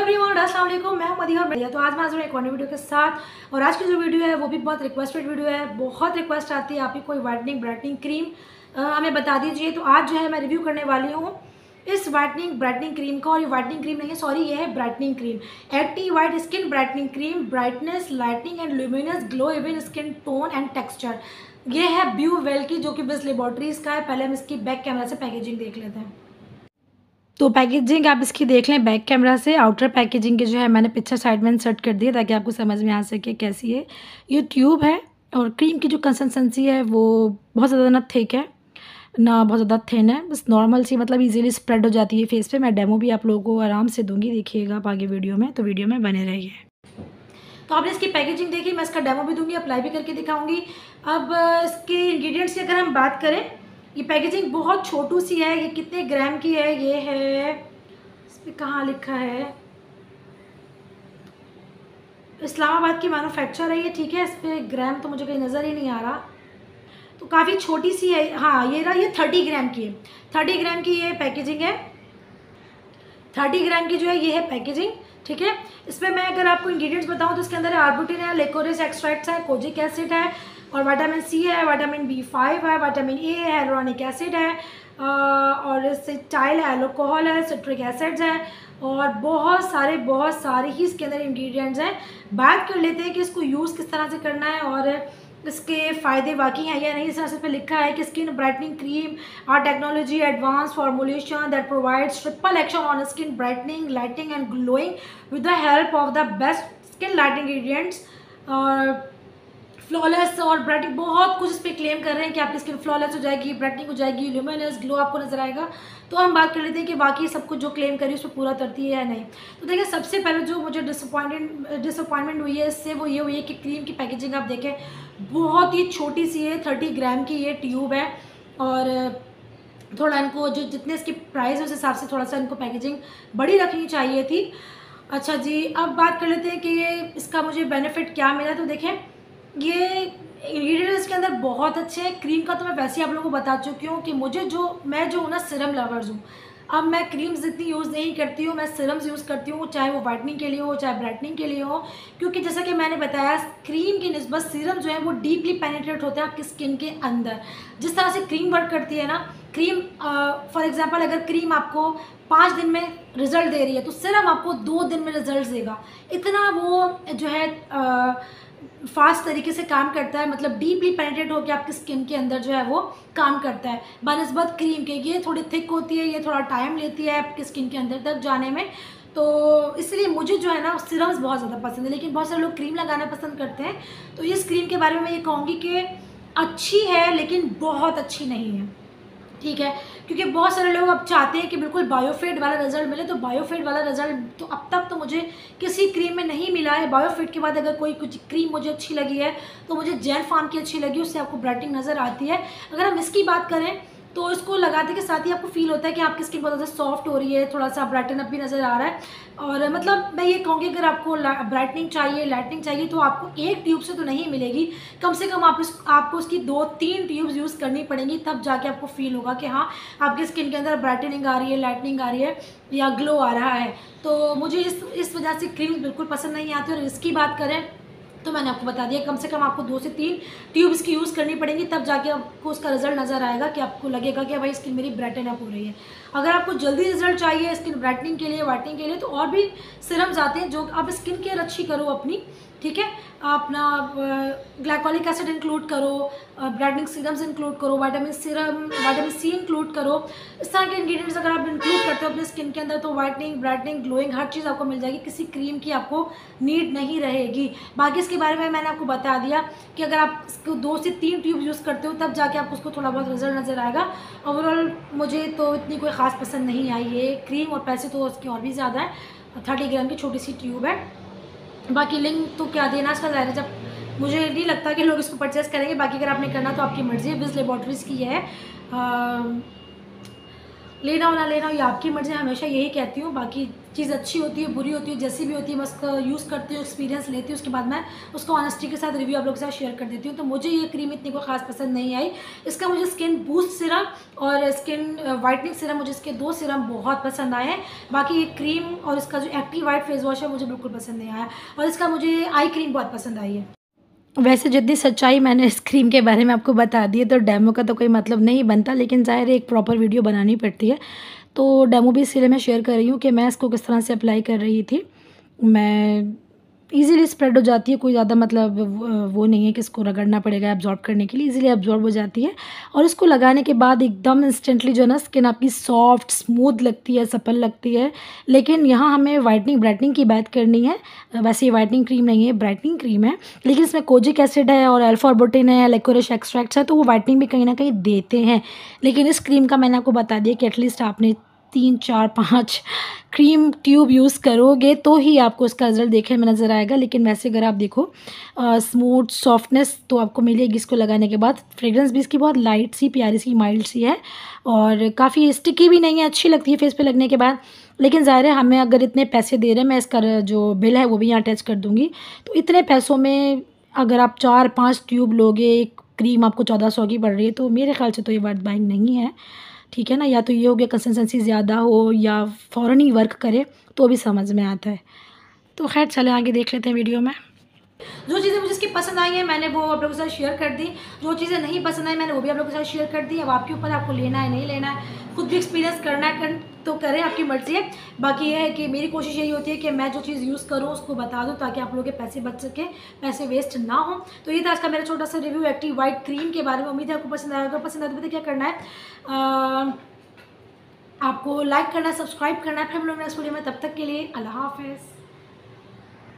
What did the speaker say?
Everyone, अस्सलाम वालेकुम। मैं मदीहा और बढ़िया। तो आज मैं हाजिर हूं एक और वीडियो के साथ। और आज की जो वीडियो है वो भी बहुत रिक्वेस्टेड वीडियो है। बहुत रिक्वेस्ट आती है आपकी कोई वाइटनिंग ब्राइटनिंग क्रीम हमें बता दीजिए। तो आज जो है मैं रिव्यू करने वाली हूँ इस वाइटनिंग ब्राइटनिंग क्रीम का। और ये वाइटनिंग क्रीम नहीं है, सॉरी, ये है brightening cream. Active white skin brightening cream, brightness, lightening and luminous glow even skin tone and texture. ये है ब्यू वेल की, जो कि बिस लेबोरेटरीज का है। पहले हम इसकी बैक कैमरा से पैकेजिंग देख लेते हैं। तो पैकेजिंग आप इसकी देख लें बैक कैमरा से। आउटर पैकेजिंग के जो है मैंने पिक्चर साइड में इंसर्ट कर दिया ताकि आपको समझ में आ सके कैसी है। ये ट्यूब है और क्रीम की जो कंसिस्टेंसी है वो बहुत ज़्यादा ना थिक है ना बहुत ज़्यादा थिन है, बस नॉर्मल सी, मतलब इजीली स्प्रेड हो जाती है फेस पे। मैं डेमो भी आप लोगों को आराम से दूंगी, देखिएगा आप आगे वीडियो में, तो वीडियो में बने रहिए। तो आपने इसकी पैकेजिंग देखी, मैं इसका डेमो भी दूंगी, अप्लाई भी करके दिखाऊंगी। अब इसके इंग्रेडिएंट्स की अगर हम बात करें, ये पैकेजिंग बहुत छोटू सी है। ये कितने ग्राम की है, ये है, इस पर कहाँ लिखा है, इस्लामाबाद की मैन्युफैक्चर है ये, ठीक है। इस पर ग्राम तो मुझे कहीं नज़र ही नहीं आ रहा, तो काफ़ी छोटी सी है। हाँ, ये रहा, ये 30 ग्राम की है। 30 ग्राम की ये पैकेजिंग है। 30 ग्राम की जो है ये है पैकेजिंग, ठीक है। इसमें मैं अगर आपको इंग्रेडिएंट्स बताऊं तो इसके अंदर है आर्बुटिन है, लेकोरिस एक्सट्रैक्ट्स है, कोजिक एसिड है, और विटामिन सी है, विटामिन B5 है, विटामिन ए है, hyaluronic एसिड है, और एसिटाइल अल्कोहल है, सिट्रिक एसिड्स है, और बहुत सारे ही इसके अंदर इंग्रेडिएंट्स हैं। बात कर लेते हैं कि इसको यूज़ किस तरह से करना है और इसके फ़ायदे वाकई हैं या नहीं। इस तरह से पे लिखा है कि skin brightening cream are technology advance formulation that provides triple action on skin brightening, lighting and glowing with the help of the best skin lighting ingredients और फ्लॉलेस और ब्राइटनिंग। बहुत कुछ इस पर क्लेम कर रहे हैं कि आपकी स्किन फ्लॉलेस हो जाएगी, ब्राइटनिंग हो जाएगी, ल्यूमिनस ग्लो आपको नजर आएगा। तो हम बात कर लेते हैं कि बाकी सब कुछ जो क्लेम करी उस पर पूरा करती है या नहीं। तो देखिए, सबसे पहले जो मुझे डिसअपॉइंटमेंट हुई है इससे, वो ये हुई है कि क्रीम की पैकेजिंग आप देखें, बहुत ही छोटी सी है। 30 ग्राम की ये ट्यूब है और थोड़ा इनको जो जितने इसकी प्राइस है उस हिसाब से थोड़ा सा इनको पैकेजिंग बड़ी रखनी चाहिए थी। अच्छा जी, अब बात कर लेते हैं कि ये इसका मुझे बेनिफिट क्या मिला। तो देखें, ये इंग्रेडिएंट्स के अंदर बहुत अच्छे हैं। क्रीम का तो मैं वैसे ही आप लोगों को बता चुकी हूँ कि मैं जो हूँ ना, सिरम लवर्स हूँ। अब मैं क्रीम्स इतनी यूज़ नहीं करती हूँ, मैं सिरम्स यूज़ करती हूँ, चाहे वो वाइटनिंग के लिए हो चाहे ब्राइटनिंग के लिए हो। क्योंकि जैसा कि मैंने बताया, क्रीम की निस्बत सिरम जो है वो डीपली पेनिट्रेट होते हैं आपकी स्किन के अंदर। जिस तरह से क्रीम वर्क करती है ना, क्रीम फॉर एग्जांपल अगर क्रीम आपको 5 दिन में रिजल्ट दे रही है तो सिरम आपको 2 दिन में रिजल्ट देगा। इतना वो जो है फास्ट तरीके से काम करता है, मतलब डीपली पेनिट्रेट होकर आपकी स्किन के अंदर जो है वो काम करता है बनस्बत क्रीम के। ये थोड़ी थिक होती है, ये थोड़ा टाइम लेती है आपकी स्किन के अंदर तक जाने में। तो इसलिए मुझे जो है ना सिरम्स बहुत ज़्यादा पसंद है, लेकिन बहुत सारे लोग क्रीम लगाना पसंद करते हैं। तो इस क्रीम के बारे में मैं ये कहूँगी कि अच्छी है लेकिन बहुत अच्छी नहीं है, ठीक है। क्योंकि बहुत सारे लोग अब चाहते हैं कि बिल्कुल बायोफिट वाला रिजल्ट मिले। तो बायोफिट वाला रिजल्ट तो अब तक तो मुझे किसी क्रीम में नहीं मिला है। बायोफिट के बाद अगर कोई कुछ क्रीम मुझे अच्छी लगी है तो मुझे जेल फार्म की अच्छी लगी, उससे आपको ब्राइटनिंग नज़र आती है। अगर हम इसकी बात करें तो इसको लगाने के साथ ही आपको फील होता है कि आपकी स्किन बहुत ज़्यादा सॉफ्ट हो रही है, थोड़ा सा ब्राइटन अप भी नज़र आ रहा है। और मतलब मैं ये कहूँगी, अगर आपको ब्राइटनिंग चाहिए, लाइटनिंग चाहिए, तो आपको एक ट्यूब से तो नहीं मिलेगी। कम से कम आपको उसकी 2-3 ट्यूब्स यूज़ करनी पड़ेंगी, तब जाके आपको फील होगा कि हाँ, आपकी स्किन के अंदर ब्राइटनिंग आ रही है, लाइटनिंग आ रही है या ग्लो आ रहा है। तो मुझे इस वजह से क्रीम बिल्कुल पसंद नहीं आती। और इसकी बात करें तो मैंने आपको बता दिया, कम से कम आपको 2 से 3 ट्यूब्स की यूज़ करनी पड़ेंगी, तब जाके आपको उसका रिजल्ट नज़र आएगा कि आपको लगेगा कि भाई स्किन मेरी ब्राइटन अप हो रही है। अगर आपको जल्दी रिजल्ट चाहिए स्किन ब्राइटनिंग के लिए, वाइटनिंग के लिए, तो और भी सिरम्स आते हैं जो आप स्किन केयर अच्छी करो अपनी, ठीक है। अपना ग्लाइकोलिक एसिड इंक्लूड करो, ब्राइटनिंग सीरम्स इंक्लूड करो, विटामिन सी इंक्लूड करो। इस तरह के इंग्रेडिएंट्स अगर आप इंक्लूड करते हो अपने स्किन के अंदर तो वाइटनिंग, ब्राइटनिंग, ग्लोइंग हर चीज़ आपको मिल जाएगी। किसी क्रीम की आपको नीड नहीं रहेगी। बाकी इसके बारे में मैंने आपको बता दिया कि अगर आप इसको 2 से 3 ट्यूब यूज़ करते हो तब जाके आपको उसको थोड़ा बहुत रिजल्ट नज़र आएगा। ओवरऑल मुझे तो इतनी कोई ख़ास पसंद नहीं आई ये क्रीम, और पैसे तो उसकी और भी ज़्यादा है। 30 ग्राम की छोटी सी ट्यूब है। बाकी लिंक तो क्या देना इसका, ज़ाहिर है जब मुझे नहीं लगता कि लोग इसको परचेस करेंगे। बाकी अगर आपने करना तो आपकी मर्ज़ी है। बिस लेबोरेटरीज़ की है। लेना हो ना लेना हो ये आपकी मर्ज़ी, हमेशा यही कहती हूँ। बाकी चीज़ अच्छी होती है, बुरी होती है, जैसी भी होती है, मैं उसका यूज़ करती हूँ, एक्सपीरियंस लेती हूँ, उसके बाद मैं उसको ऑनेस्टी के साथ रिव्यू आप लोगों के साथ शेयर कर देती हूँ। तो मुझे ये क्रीम इतनी कोई ख़ास पसंद नहीं आई। इसका मुझे स्किन बूस्ट सिरम और स्किन वाइटनिंग सिरम, मुझे इसके 2 सिरम बहुत पसंद आए हैं। बाकी ये क्रीम और इसका जो एक्टिव वाइट फेस वॉश है मुझे बिल्कुल पसंद नहीं आया, और इसका मुझे आई क्रीम बहुत पसंद आई है। वैसे जितनी सच्चाई मैंने इस क्रीम के बारे में आपको बता दी है, तो डेमो का तो कोई मतलब नहीं बनता, लेकिन ज़ाहिर है एक प्रॉपर वीडियो बनानी पड़ती है। तो डेमो भी इसीलिए मैं शेयर कर रही हूँ कि मैं इसको किस तरह से अप्लाई कर रही थी। मैं ईज़िली स्प्रेड हो जाती है, कोई ज़्यादा मतलब वो नहीं है कि इसको रगड़ना पड़ेगा एब्ज़ॉर्ब करने के लिए, ईज़िली एब्ज़ॉर्ब हो जाती है। और इसको लगाने के बाद एकदम इंस्टेंटली जो है ना स्किन आपकी सॉफ्ट स्मूथ लगती है, सपल लगती है। लेकिन यहाँ हमें वाइटनिंग ब्राइटनिंग की बात करनी है। वैसे ये वाइटनिंग क्रीम नहीं है, ब्राइटनिंग क्रीम है, लेकिन इसमें कोजिक एसिड है और अल्फा ऑर्बिटिन है, लिकोरिस एक्सट्रैक्ट्स है, तो वो वाइटनिंग भी कहीं ना कहीं देते हैं। लेकिन इस क्रीम का मैंने आपको बता दिया कि एटलीस्ट आपने 3, 4, 5 क्रीम ट्यूब यूज़ करोगे तो ही आपको इसका रिज़ल्ट देखने में नज़र आएगा। लेकिन वैसे अगर आप देखो स्मूथ सॉफ्टनेस तो आपको मिलेगी इसको लगाने के बाद। फ्रेग्रेंस भी इसकी बहुत लाइट सी, प्यारी सी, माइल्ड सी है, और काफ़ी स्टिकी भी नहीं है, अच्छी लगती है फेस पे लगने के बाद। लेकिन ज़ाहिर है हमें अगर इतने पैसे दे रहे हैं, मैं इसका जो बिल है वो भी यहाँ अटैच कर दूँगी, तो इतने पैसों में अगर आप 4-5 ट्यूब लोगे, एक क्रीम आपको 1400 की पड़ रही है, तो मेरे ख़्याल से तो ये वर्थ बाइंग नहीं है। ठीक है ना, या तो ये हो गया कंसिस्टेंसी ज़्यादा हो या फ़ौरन ही वर्क करे, तो भी समझ में आता है। तो खैर चलें आगे देख लेते हैं वीडियो में। जो चीज़ें मुझे इसकी पसंद आई हैं मैंने वो आप लोगों के साथ शेयर कर दी, जो चीज़ें नहीं पसंद आई मैंने वो भी आप लोगों के साथ शेयर कर दी। अब आपके ऊपर, आपको लेना है नहीं लेना है, खुद भी एक्सपीरियंस करना है तो करें, आपकी मर्ज़ी है। बाकी ये है कि मेरी कोशिश यही होती है कि मैं जो चीज़ यूज़ करूँ उसको बता दूँ, ताकि आप लोगों के पैसे बच सके, पैसे वेस्ट ना हो। तो ये था आज का मेरा छोटा सा रिव्यू एक्टिव वाइट क्रीम के बारे में। उम्मीद है आपको पसंद आएगा। पसंद आए तो पता क्या करना है, आपको लाइक करना है, सब्सक्राइब करना है। फिर हम लोग नेक्स्ट वीडियो में, तब तक के लिए अल्लाह हाफ़िज़।